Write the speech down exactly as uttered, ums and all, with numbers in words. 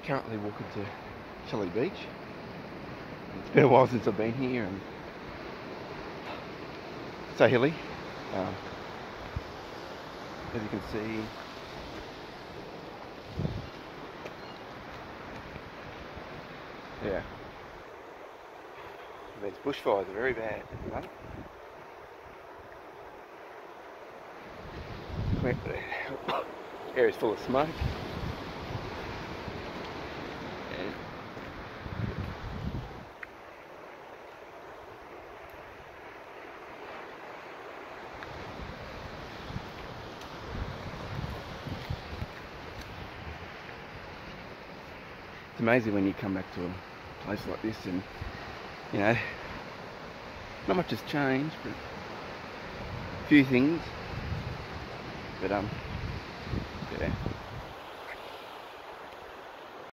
currently walking to Shelley Beach. It's been a while since I've been here, and so hilly. Um, as you can see, yeah, these bushfires are very bad at the moment. The area's full of smoke. And it's amazing when you come back to a place like this and, you know, not much has changed, but a few things. But um, yeah.